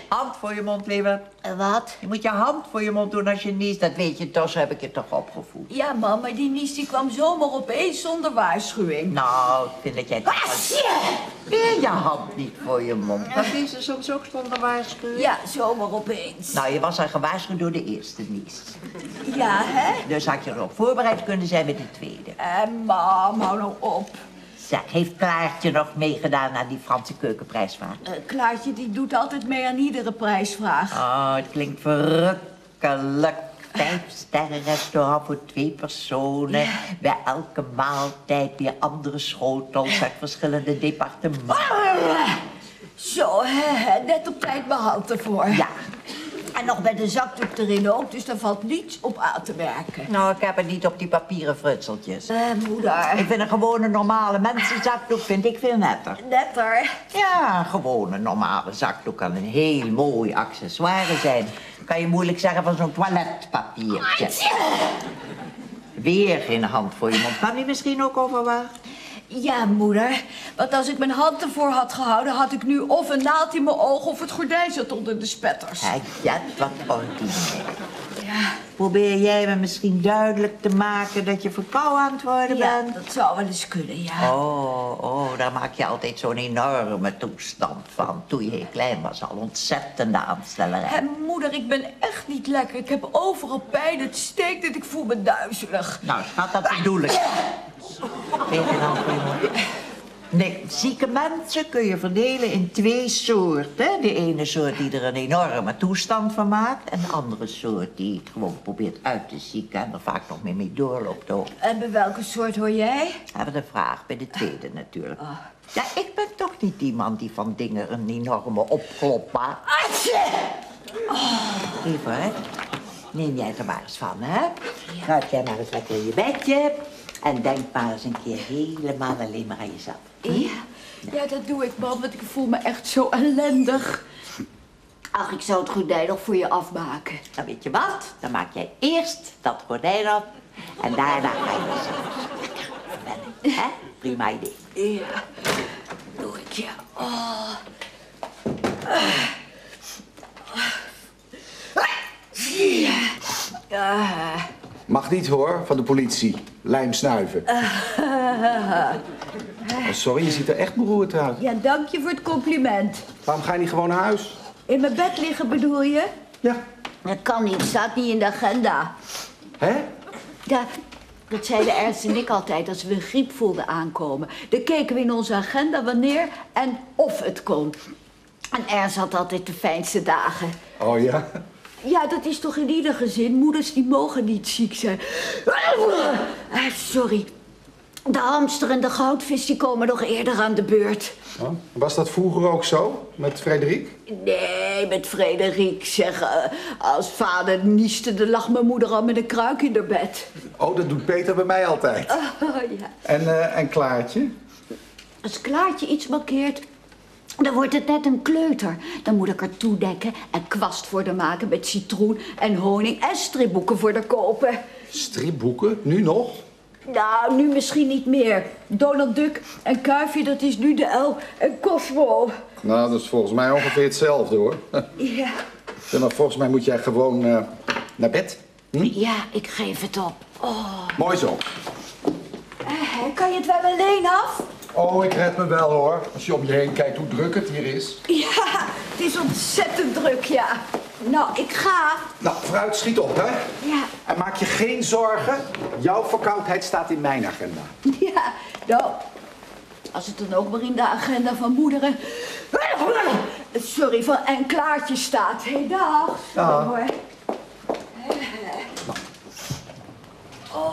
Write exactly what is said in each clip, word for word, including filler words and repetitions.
Hand voor je mond, lieverd. Wat? Je moet je hand voor je mond doen als je niest. Dat weet je toch, zo heb ik je toch opgevoed. Ja, mam, maar die nies die kwam zomaar opeens zonder waarschuwing. Nou, ik vind dat jij... Weer je hand niet voor je mond. Dat is er soms ook zonder waarschuwing. Ja, zomaar opeens. Nou, je was al gewaarschuwd door de eerste nies. Ja, hè? Dus had je erop voorbereid kunnen zijn met de tweede. En mam, hou nou op. Zeg, heeft Klaartje nog meegedaan aan die Franse keukenprijsvraag? Uh, Klaartje die doet altijd mee aan iedere prijsvraag. Oh, het klinkt verrukkelijk. Vijf sterren restaurant voor twee personen. Ja. Bij elke maaltijd weer andere schotels uit verschillende departementen. Zo, hè, net op tijd mijn hand ervoor. Ja. En nog met een zakdoek erin ook, dus daar valt niets op aan te merken. Nou, ik heb het niet op die papieren frutseltjes. Eh, moeder. Ik vind een gewone normale mensenzakdoek vind ik veel netter. Netter? Ja, een gewone normale zakdoek kan een heel mooi accessoire zijn. Kan je moeilijk zeggen van zo'n toiletpapiertje. Weer geen hand voor je mond. Kan die misschien ook overwaar? Ja, moeder. Want als ik mijn hand ervoor had gehouden, had ik nu of een naald in mijn oog of het gordijn zat onder de spetters. Ja, ja, wat ordinair. Ja. Probeer jij me misschien duidelijk te maken dat je verkouden aan het worden Ja, bent? dat zou wel eens kunnen, ja. Oh, oh, daar maak je altijd zo'n enorme toestand van. Toen je heel klein was, al ontzettende aanstellerij. Hé, moeder, ik ben echt niet lekker. Ik heb overal pijn, het steekt en ik voel me duizelig. Nou, schat, dat bedoel ik. Tegen hand voor je mond. Nee, zieke mensen kun je verdelen in twee soorten. De ene soort die er een enorme toestand van maakt. En de andere soort die het gewoon probeert uit te zieken en er vaak nog meer mee doorloopt ook. En bij welke soort hoor jij? Hebben we de vraag, bij de tweede natuurlijk. Oh. Ja, ik ben toch niet iemand die van dingen een enorme opklop maakt. Oh. Even, hè. Neem jij er maar eens van, hè. Ja. Ruik jij maar eens lekker in je bedje. En denk maar eens een keer helemaal alleen maar aan jezelf. Hm? Ja, ja, dat doe ik, man, want ik voel me echt zo ellendig. Ach, ik zou het gordijn nog voor je afmaken. Dan weet je wat? Dan maak jij eerst dat gordijn op. En daarna ga je zelfs lekker verwennen. Hè? Prima idee. Ja, doe ik, ja. Oh. Ja. Mag niet hoor, van de politie. Lijm snuiven. Oh, sorry, je ziet er echt beroerd uit. Ja, dank je voor het compliment. Waarom ga je niet gewoon naar huis? In mijn bed liggen bedoel je? Ja. Dat kan niet, staat niet in de agenda. Hè? Ja, dat zeiden Ernst en ik altijd als we een griep voelden aankomen. Dan keken we in onze agenda wanneer en of het kon. En Ernst had altijd de fijnste dagen. Oh ja? Ja, dat is toch in ieder gezin. Moeders die mogen niet ziek zijn. Ah, sorry. De hamster en de goudvis die komen nog eerder aan de beurt. Oh, was dat vroeger ook zo, met Frederik? Nee, met Frederik. Zeg, uh, als vader nieste, dan lag mijn moeder al met een kruik in haar bed. Oh, dat doet Peter bij mij altijd. Oh, ja. En, uh, en Klaartje? Als Klaartje iets mankeert, dan wordt het net een kleuter. Dan moet ik haar toedekken en kwast voor haar maken met citroen en honing en stripboeken voor haar kopen. Stripboeken? Nu nog? Nou, nu misschien niet meer. Donald Duck en Kuifje, dat is nu de L en Cosmo. Nou, dat is volgens mij ongeveer hetzelfde, hoor. Ja. Ja, maar volgens mij moet jij gewoon uh, naar bed. Hm? Ja, ik geef het op. Oh. Mooi zo. Uh, kan je het wel alleen af? Oh, ik red me wel, hoor. Als je om je heen kijkt hoe druk het hier is. Ja, het is ontzettend druk, ja. Nou, ik ga. Nou, vooruit, schiet op, hè? Ja. En maak je geen zorgen. Jouw verkoudheid staat in mijn agenda. Ja, nou, als het dan ook maar in de agenda van moeder en... Sorry, van en Klaartje staat. Hé, hey, dag. Ja. Hoor. Nou. Oh.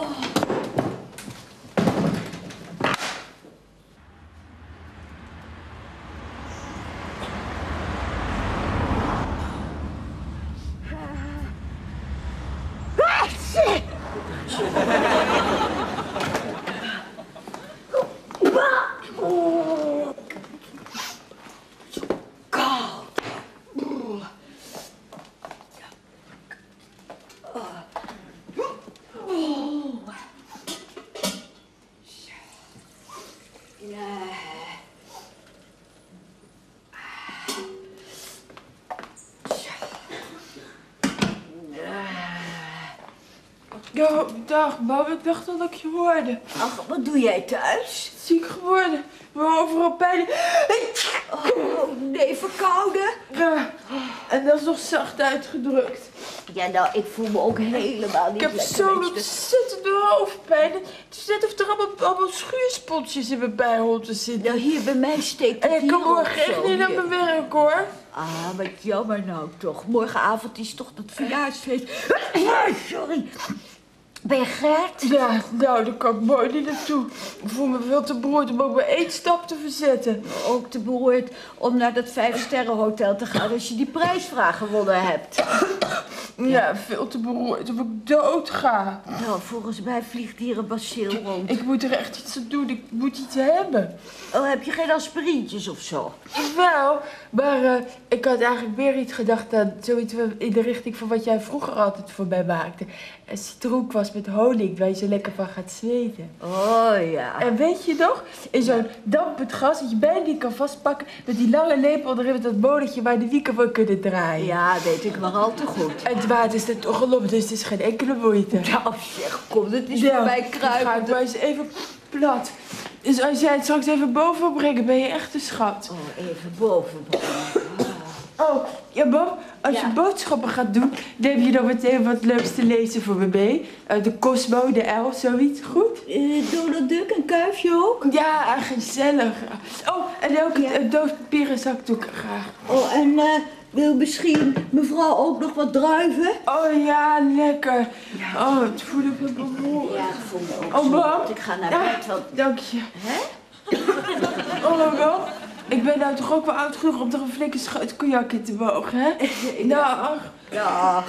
Jo, dag, Bob. Ik dacht al dat ik je hoorde. Ach, wat doe jij thuis? Ziek geworden. Maar overal pijn. Oh, nee, verkouden? Ja, en dat is nog zacht uitgedrukt. Ja, nou, ik voel me ook helemaal niet Ik heb lekker. zo'n weet je. ontzettende hoofdpijn. Het is net of er allemaal, allemaal schuurspotjes in mijn bijholte zitten. Nou, hier bij mij steekt het En ik kan hier ook morgen echt zo, niet naar hier. mijn werk, hoor. Ah, wat jammer nou toch. Morgenavond is toch dat verjaarsfeest. Sorry. Ben je Gert? Ja, nou, daar kan ik mooi niet naartoe. Ik voel me veel te beroerd om ook maar één stap te verzetten. Ook te beroerd om naar dat vijfsterrenhotel te gaan als je die prijsvraag gewonnen hebt. Ja, veel te beroerd of ik dood ga. Nou, volgens mij vliegt hier een bacil rond. Ik moet er echt iets aan doen. Ik moet iets hebben. Oh, heb je geen aspirintjes of zo? Wel, maar uh, ik had eigenlijk weer iets gedacht aan zoiets in de richting van wat jij vroeger altijd voor mij maakte. Een citroenkwas met honing waar je zo lekker van gaat zweten. Oh ja. En weet je nog, in zo'n dampend gas dat je bijna niet kan vastpakken met die lange lepel erin met dat molentje waar de wieken van kunnen draaien. Ja, weet ik maar al te goed. En het water is er toch al op, dus het is geen enkele moeite. Nou zeg, kom, het is Ja, voor mij dan kruipen. ga ik maar eens even plat. Dus als jij het straks even boven brengen, ben je echt een schat. Oh, even boven. Oh, ja Bob, als Ja. je boodschappen gaat doen, neem je dan meteen wat leuks te lezen voor me mee. Uh, de Cosmo, de L, zoiets, goed? Uh, Donald Duck en Kuifje ook? Ja, gezellig. Oh, en ook Ja. een doos papieren zakdoek graag. Oh, en uh, wil misschien mevrouw ook nog wat druiven? Oh ja, lekker. Oh, het voel ik me beroerd. Ja, ik voel me ook Oh, zo. Bob. Ik ga naar Ja, bed, want... dank je. Hè? Oh, Bob. Ik ben nou toch ook wel oud genoeg om er een flinke scheut cognac in te mogen, hè? Nou, ach. Ja.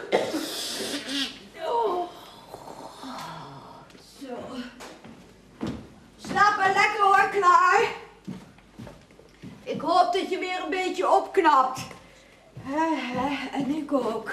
Oh. Zo. Slaap maar lekker hoor, klaar. Ik hoop dat je weer een beetje opknapt. Hè, hè, en ik ook.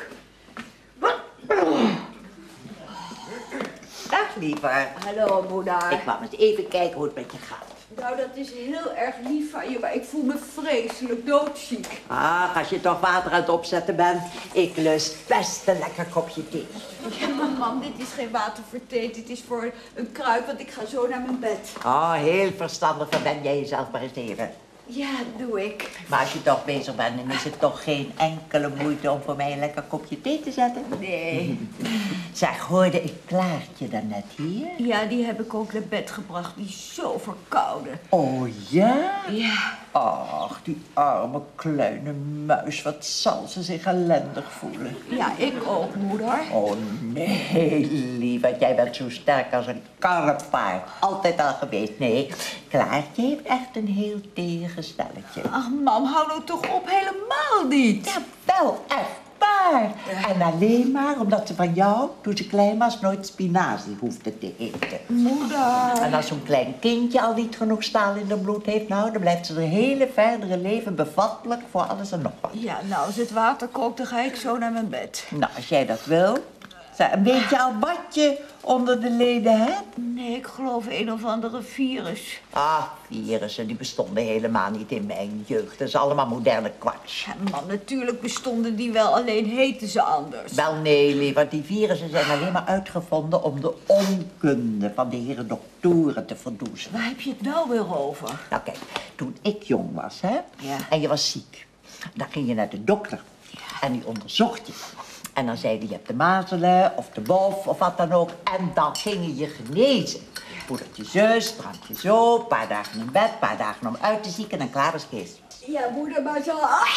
Dag, liever. Hallo, moeder. Ik kwam eens even kijken hoe het met je gaat. Nou, dat is heel erg lief van je, maar ik voel me vreselijk doodziek. Ach, als je toch water aan het opzetten bent, ik lust best een lekker kopje thee. Ja, maar mam, dit is geen water voor thee, dit is voor een kruid, want ik ga zo naar mijn bed. Oh, heel verstandig, dan ben jij jezelf maar eens even. Ja, doe ik. Maar als je toch bezig bent, dan is het toch geen enkele moeite om voor mij een lekker kopje thee te zetten? Nee. Zeg, hoorde ik Klaartje daarnet hier? Ja, die heb ik ook naar bed gebracht. Die is zo verkouden. Oh ja? Ja. Ach, die arme kleine muis, wat zal ze zich ellendig voelen. Ja, ik ook, moeder. Oh nee, lieverd, jij bent zo sterk als een karrepaard. Altijd al geweest. Nee, Klaartje heeft echt een heel tegenstelletje. Ach, mam, hou nou toch op, helemaal niet. Ja, wel, echt waar. En alleen maar omdat ze van jou, toen ze klein was, nooit spinazie hoefde te eten. Moeder. En als zo'n klein kindje al niet genoeg staal in de bloed heeft, nou, dan blijft ze haar hele verdere leven bevattelijk voor alles en nog wat. Ja, nou, als het water kookt, dan ga ik zo naar mijn bed. Nou, als jij dat wil. Zeg, weet je al wat je onder de leden hebt? Nee, ik geloof een of andere virus. Ah, virussen, die bestonden helemaal niet in mijn jeugd. Dat is allemaal moderne kwats. Ja, man, natuurlijk bestonden die wel, alleen heten ze anders. Wel nee, lieverd, die virussen zijn alleen maar uitgevonden om de onkunde van de heren doktoren te verdoezelen. Waar heb je het nou weer over? Nou kijk, toen ik jong was, hè, Ja. en je was ziek, dan ging je naar de dokter en die onderzocht je. En dan zei hij, je hebt de mazelen of de bof of wat dan ook. En dan ging je je genezen. Poedertje zus, drankje zo, een paar dagen in bed, een paar dagen om uit te zieken en klaar is Kees. Ja, moeder, maar ze, ah,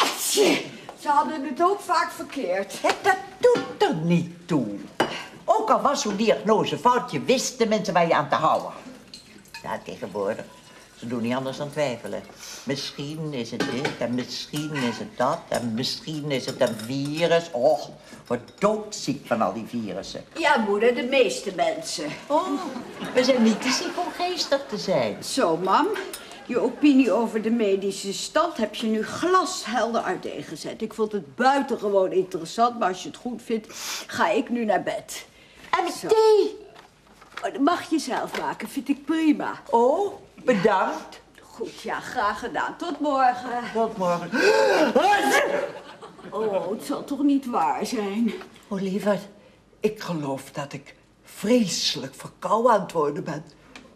ze hadden het ook vaak verkeerd. Ja, dat doet er niet toe. Ook al was zo'n diagnose fout, je wist de mensen waar je aan te houden. Ja, tegenwoordig. Ze doen niet anders dan twijfelen. Misschien is het dit en misschien is het dat en misschien is het een virus. Oh, ik word doodziek van al die virussen. Ja, moeder, de meeste mensen. Oh, we zijn niet te ziek om geestig te zijn. Zo, mam. Je opinie over de medische stand heb je nu glashelder uiteengezet. Ik vond het buitengewoon interessant, maar als je het goed vindt, ga ik nu naar bed. En Zo. thee? Oh, dat mag je zelf maken, vind ik prima. Oh, bedankt. Goed, ja, graag gedaan. Tot morgen. Tot morgen. Oh, het zal toch niet waar zijn? Oh, lieverd, ik geloof dat ik vreselijk verkouden aan het worden bent.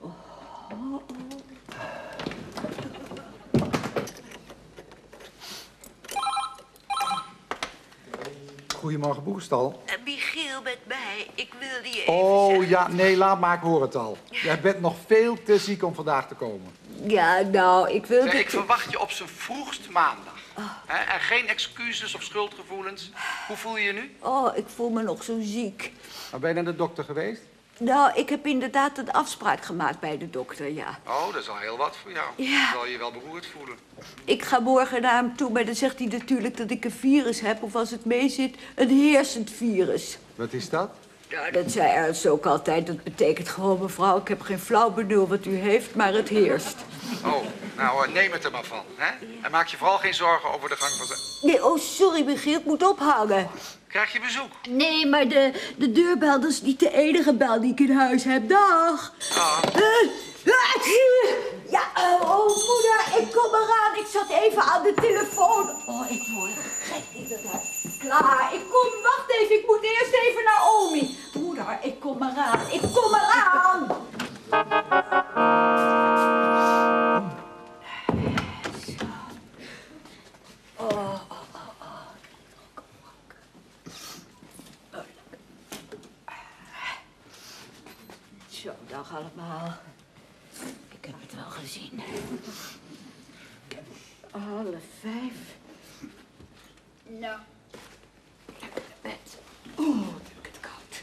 Goedemorgen, Boerstal. Uh, Michiel met mij. Ik wilde je even Oh zeggen... ja, nee, laat maar, ik hoor het al. Jij bent nog veel te ziek om vandaag te komen. Ja, nou, ik wilde... Zeg, ik verwacht je op z'n vroegst maandag. Hè, en geen excuses of schuldgevoelens. Hoe voel je je nu? Oh, ik voel me nog zo ziek. Maar ben je naar de dokter geweest? Nou, ik heb inderdaad een afspraak gemaakt bij de dokter, ja. Oh, dat is al heel wat voor jou. Ja. Zal je je wel beroerd voelen. Ik ga morgen naar hem toe, maar dan zegt hij natuurlijk dat ik een virus heb... of als het mee zit, een heersend virus. Wat is dat? Nou, dat zei Ernst ook altijd. Dat betekent gewoon, mevrouw, ik heb geen flauw benul wat u heeft, maar het heerst. Oh, nou, uh, neem het er maar van, hè? En maak je vooral geen zorgen over de gang van zijn... Nee, oh, sorry, Michiel, ik moet ophangen. Krijg je bezoek? Nee, maar de, de deurbel, dat is niet de enige bel die ik in huis heb. Dag. Ah. Uh, ja, uh, oh, moeder, ik kom eraan. Ik zat even aan de telefoon. Oh, ik word gek inderdaad. Klaar, ik kom. Wacht even, ik moet eerst even naar Omi. Moeder, ik kom eraan. Ik kom eraan. Zo. Oh, oh, oh, oh. Zo, dag allemaal. Ik heb het wel gezien. Half vijf. Nou, lekker naar bed. Oeh, wat heb ik het koud.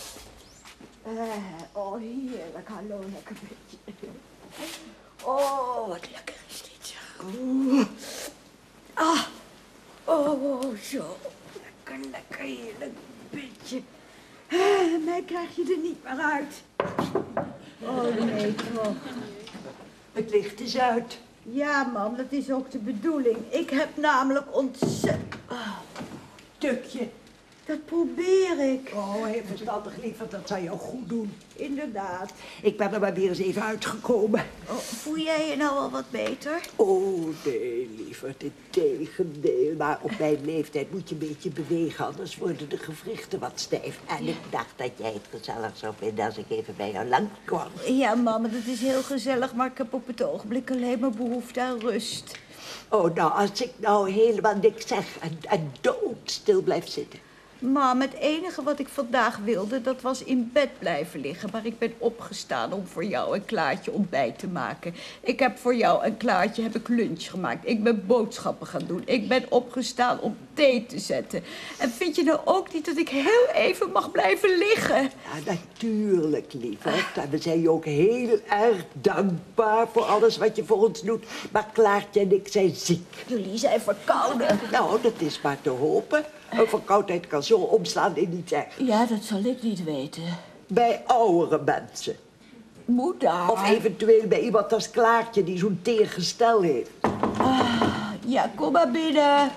Uh, oh, heerlijk. Hallo, lekker bedje. Oh, wat lekker is dit. Oeh. Ah, oh, zo. Lekker, lekker, heerlijk bedje. Uh, mij krijg je er niet meer uit. Oh, nee, toch. Het licht is uit. Ja, mam, dat is ook de bedoeling. Ik heb namelijk ontzettend... Oh, Tukje. dat probeer ik. Oh, heel verstandig, lieverd. Dat zou jou goed doen. Inderdaad. Ik ben er maar weer eens even uitgekomen. Oh, voel jij je nou al wat beter? Oh, nee, lieverd. Integendeel. Maar op mijn leeftijd moet je een beetje bewegen. Anders worden de gewrichten wat stijf. En ik dacht dat jij het gezellig zou vinden als ik even bij jou langskwam. Ja, mama, dat is heel gezellig, maar ik heb op het ogenblik alleen maar behoefte aan rust. Oh, nou, als ik nou helemaal niks zeg en, en doodstil blijf zitten. Mam, het enige wat ik vandaag wilde, dat was in bed blijven liggen. Maar ik ben opgestaan om voor jou een Klaartje ontbijt te maken. Ik heb voor jou en Klaartje heb ik lunch gemaakt. Ik ben boodschappen gaan doen. Ik ben opgestaan om thee te zetten. En vind je nou ook niet dat ik heel even mag blijven liggen? Ja, natuurlijk, lieverd. En we zijn je ook heel erg dankbaar voor alles wat je voor ons doet. Maar Klaartje en ik zijn ziek. Jullie zijn verkouden. Nou, dat is maar te hopen. Een verkoudheid kan zo omslaan in iets erg. Ja, dat zal ik niet weten. Bij oudere mensen. Moeder. Of eventueel bij iemand als Klaartje die zo'n teer gestel heeft. Ah, ja, kom maar binnen.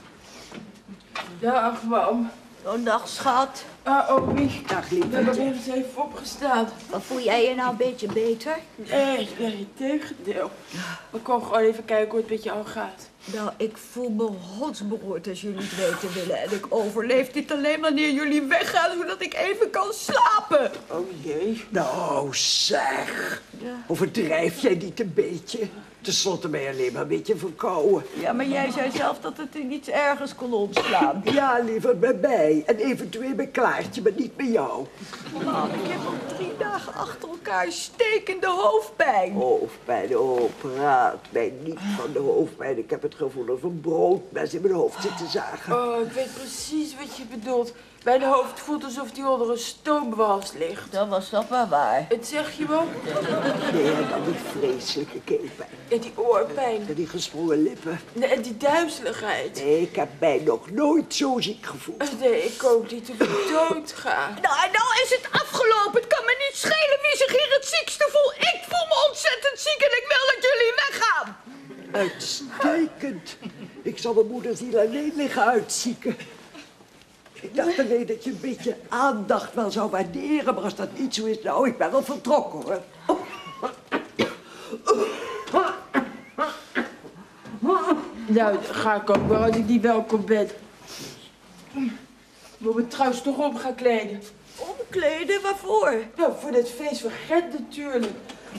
Dag, mam. Oh, dag, schat. Ah, Omi. Dag, Ik ben lieverd. weer eens even opgestaan. Wat voel jij je nou een beetje beter? Nee, nee, tegendeel. Ik kom gewoon even kijken hoe het met jou gaat. Nou, ik voel me hotsberoerd als jullie het weten willen. En ik overleef dit alleen wanneer jullie weggaan, zodat ik even kan slapen. Oh jee. Nou, zeg. Ja. Overdrijf jij niet een beetje? Ten slotte ben je alleen maar een beetje verkouden. Ja, maar jij zei zelf dat het in iets ergers kon omslaan. Ja, liever bij mij. En eventueel bij Klaartje, maar niet bij jou. Mam, ik heb al drie dagen achter elkaar stekende hoofdpijn. Hoofdpijn, oh, praat mij niet van de hoofdpijn. Ik heb het gevoel of een broodmes in mijn hoofd zit te zagen. Oh, ik weet precies wat je bedoelt. Mijn hoofd voelt alsof die onder een stoomwals ligt. Dat was toch wel waar. Het zeg je wel? Nee, en dan die vreselijke keelpijn. En die oorpijn. En die gesprongen lippen. Nee, en die duizeligheid. Nee, ik heb mij nog nooit zo ziek gevoeld. Nee, ik ook niet. Of ik dood ga. Nou, en nou is het afgelopen. Het kan me niet schelen wie zich hier het ziekste voelt. Ik voel me ontzettend ziek en ik wil dat jullie weggaan. Uitstekend. Ik zal mijn moeder hier alleen liggen uitzieken. Ik dacht alleen dat je een beetje aandacht wel zou waarderen, maar als dat niet zo is, nou, ik ben wel vertrokken, hoor. Nou, dan ga ik ook wel als ik niet welkom ben. Ik moet me trouwens toch om gaan kleden. Omkleden? omkleden? Waarvoor? Nou, voor dit feest van Gert natuurlijk.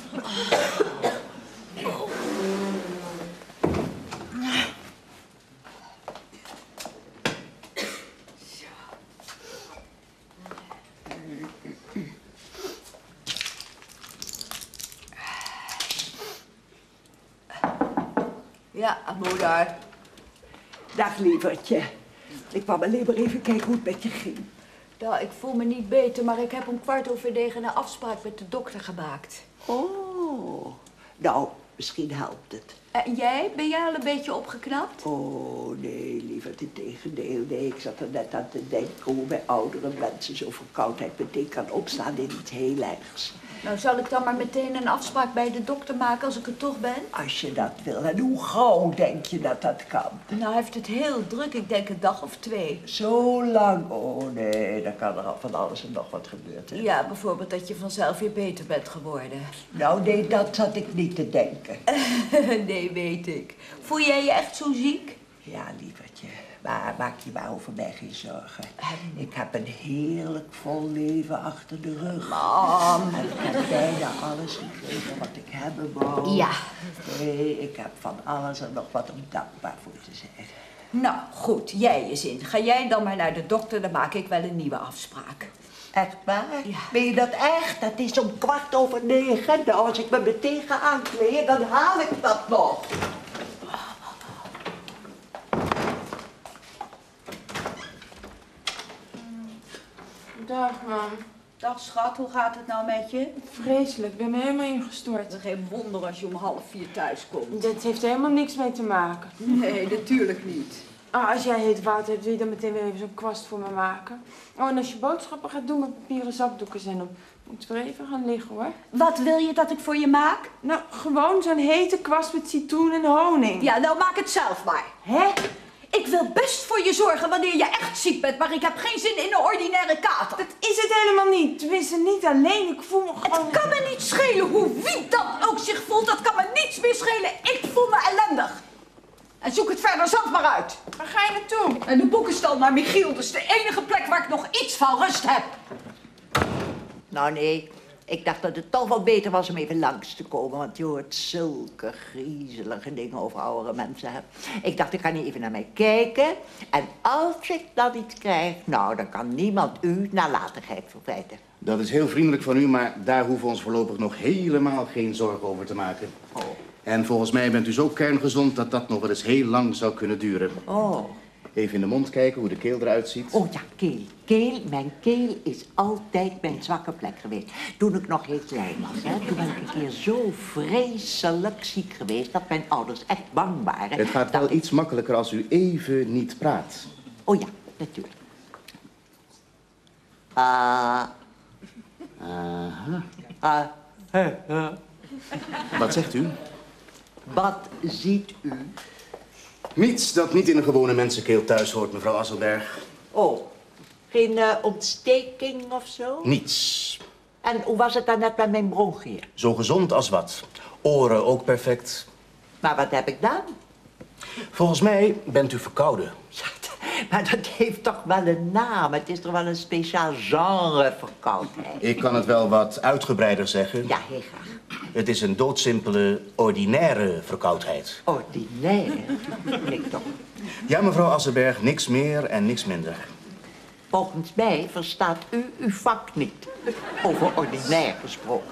Ja, moeder. Dag lievertje. Ik kwam alleen maar even kijken hoe het met je ging. Nou, ik voel me niet beter, maar ik heb om kwart over negen een afspraak met de dokter gemaakt. Oh, nou, misschien helpt het. En jij? Ben jij al een beetje opgeknapt? Oh, nee, lieverd, integendeel. Nee, ik zat er net aan te denken hoe bij oudere mensen zo'n verkoudheid meteen kan opstaan in iets heel ergs. Nou, zal ik dan maar meteen een afspraak bij de dokter maken als ik er toch ben? Als je dat wil. En hoe gauw denk je dat dat kan? Nou, hij heeft het heel druk. Ik denk een dag of twee. Zo lang? Oh, nee, dan kan er al van alles en nog wat gebeuren. Ja, bijvoorbeeld dat je vanzelf weer beter bent geworden. Nou, nee, dat zat ik niet te denken. Nee, weet ik. Voel jij je echt zo ziek? Ja, lievertje. Maar maak je maar over mij geen zorgen. Ik heb een heerlijk vol leven achter de rug. Mam. En ik heb bijna alles gekregen wat ik hebben wou. Ja. Nee, ik heb van alles en nog wat om dankbaar voor te zijn. Nou, goed. Jij je zin. Ga jij dan maar naar de dokter, dan maak ik wel een nieuwe afspraak. Echt waar? Ja. Ben je dat echt? Dat is om kwart over negen. Nou, als ik me meteen ga aankleden, dan haal ik dat nog. Dag, mam. Dag schat, hoe gaat het nou met je? Vreselijk, ik ben me helemaal Het ingestort. is geen wonder als je om half vier thuis komt. Dat heeft er helemaal niks mee te maken. Nee, natuurlijk niet. Ah, als jij heet water hebt, wil je dan meteen weer even zo'n kwast voor me maken? Oh, en als je boodschappen gaat doen met papieren zakdoeken zijn op. Moet weer even gaan liggen, hoor. Wat wil je dat ik voor je maak? Nou, gewoon zo'n hete kwast met citroen en honing. Ja, nou maak het zelf maar. Hè? Ik wil best voor je zorgen wanneer je echt ziek bent, maar ik heb geen zin in een ordinaire kater. Dat is het helemaal niet. Tenminste, niet alleen. Ik voel me gewoon... Het kan me niet schelen hoe wie dan ook zich voelt. Dat kan me niets meer schelen. Ik voel me ellendig. En zoek het verder zelf maar uit. Waar ga je naartoe? En de boekenstal naar Michiel. Dat is de enige plek waar ik nog iets van rust heb. Nou nee, ik dacht dat het toch wel beter was om even langs te komen. Want je hoort zulke griezelige dingen over oudere mensen. Hè. Ik dacht, ik ga niet even naar mij kijken. En als ik dan iets krijg, nou, dan kan niemand u nalatigheid verwijten. Dat is heel vriendelijk van u, maar daar hoeven we ons voorlopig nog helemaal geen zorgen over te maken. Oh. En volgens mij bent u zo kerngezond dat dat nog wel eens heel lang zou kunnen duren. Oh. Even in de mond kijken hoe de keel eruit ziet. Oh ja, keel. Keel, mijn keel is altijd mijn zwakke plek geweest. Toen ik nog heel klein was, hè, toen ben ik een keer zo vreselijk ziek geweest dat mijn ouders echt bang waren. Het gaat wel iets makkelijker als u even niet praat. Oh ja, natuurlijk. Ah. Aha. Ah. Huh, huh. Wat zegt u? Wat ziet u? Niets dat niet in een gewone mensenkeel thuis hoort, mevrouw Asselberg. Oh, geen uh, ontsteking of zo? Niets. En hoe was het dan net met mijn bronchiën? Zo gezond als wat. Oren ook perfect. Maar wat heb ik dan? Volgens mij bent u verkouden. Ja, maar dat heeft toch wel een naam. Het is toch wel een speciaal genre verkoudheid. Ik kan het wel wat uitgebreider zeggen. Ja, heel graag. Het is een doodsimpele, ordinaire verkoudheid. Ordinair? Ik toch. Ja, mevrouw Asselberg, niks meer en niks minder. Volgens mij verstaat u uw vak niet. Over ordinair gesproken.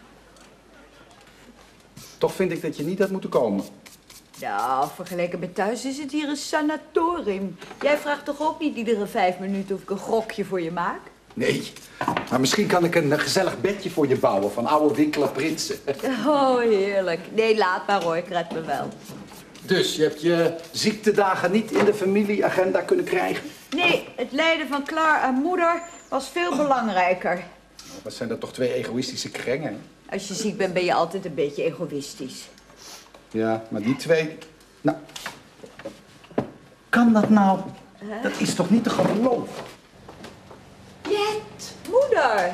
Toch vind ik dat je niet had moeten komen. Nou, vergeleken met thuis is het hier een sanatorium. Jij vraagt toch ook niet iedere vijf minuten of ik een grokje voor je maak? Nee, maar misschien kan ik een gezellig bedje voor je bouwen van oude winkelen Prinsen. Oh, heerlijk. Nee, laat maar hoor, ik red me wel. Dus je hebt je ziektedagen niet in de familieagenda kunnen krijgen? Nee, het lijden van Klaar en moeder was veel belangrijker. Wat zijn dat toch twee egoïstische krengen? Hè? Als je ziek bent, ben je altijd een beetje egoïstisch. Ja, maar die twee... Nou, kan dat nou? Huh? Dat is toch niet te geloven? Jet, moeder.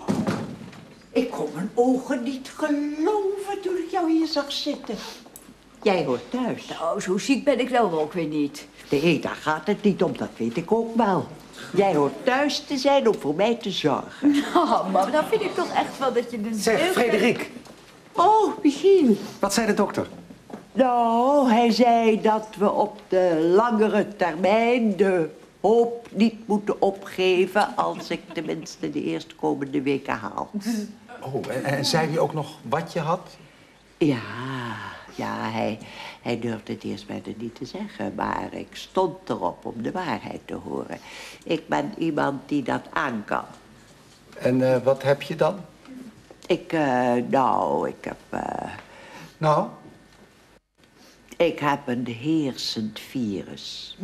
Ik kon mijn ogen niet geloven toen ik jou hier zag zitten. Jij hoort thuis. Nou, zo ziek ben ik nou ook weer niet. Nee, daar gaat het niet om, dat weet ik ook wel. Jij hoort thuis te zijn om voor mij te zorgen. Oh, maar dan vind ik toch echt wel dat je een Zeg, heel- Frederik, Oh, Michiel. wat zei de dokter? Nou, hij zei dat we op de langere termijn de hoop niet moeten opgeven... als ik tenminste de eerstkomende weken haal. Oh, en, en zei hij ook nog wat je had? Ja, ja, hij, hij durfde het eerst bijna niet te zeggen... maar ik stond erop om de waarheid te horen. Ik ben iemand die dat aan kan. En eh, wat heb je dan? Ik, eh, nou, ik heb... eh, Nou, ik heb een heersend virus.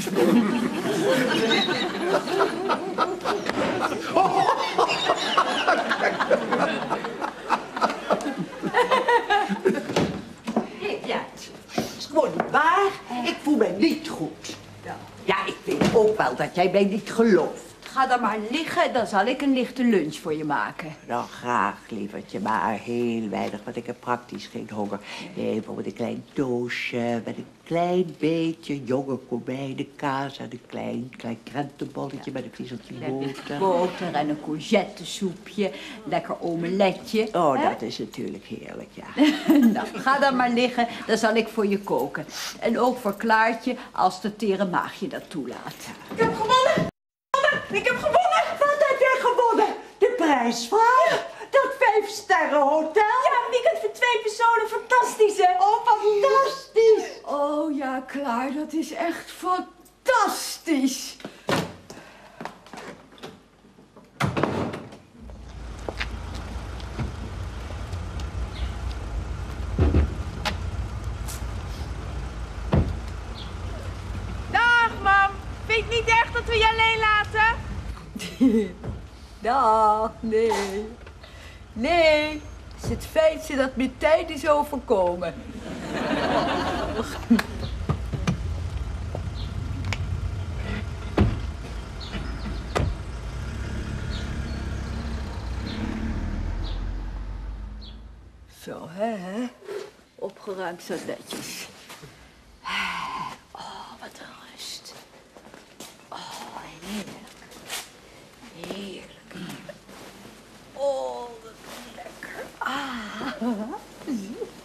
Ja, het is gewoon niet waar. Ik voel me niet goed. Ja, ik weet ook wel dat jij mij niet gelooft. Ga dan maar liggen, dan zal ik een lichte lunch voor je maken. Nou, graag, lievertje, maar heel weinig, want ik heb praktisch geen honger. Nee, bijvoorbeeld een klein doosje met een klein beetje jonge komijnenkaas... en een klein, klein krentenbolletje met een viezeltje boter. Boter en een courgettesoepje, lekker omeletje. Oh, hè? dat is natuurlijk heerlijk, ja. Nou, ga dan maar liggen, dan zal ik voor je koken. En ook voor Klaartje, als de tere maagje dat toelaat. Ik heb gewonnen! Ik heb gewonnen! Wat heb jij gewonnen? De prijsvraag? Dat vijfsterrenhotel? Ja, een weekend voor twee personen, fantastisch hè? Oh, fantastisch! Oh ja, Klaar, dat is echt fantastisch. Dag, mam. Vind je het niet erg dat we je alleen laten? Dag, nee. Nee, het is het feitje dat me tijd is overkomen. Zo, hè, hè? Opgeruimd zo netjes. Oh, wat een rust. Oh, heerlijk. Heerlijk, heerlijk. Oh, wat lekker. Ah, zie.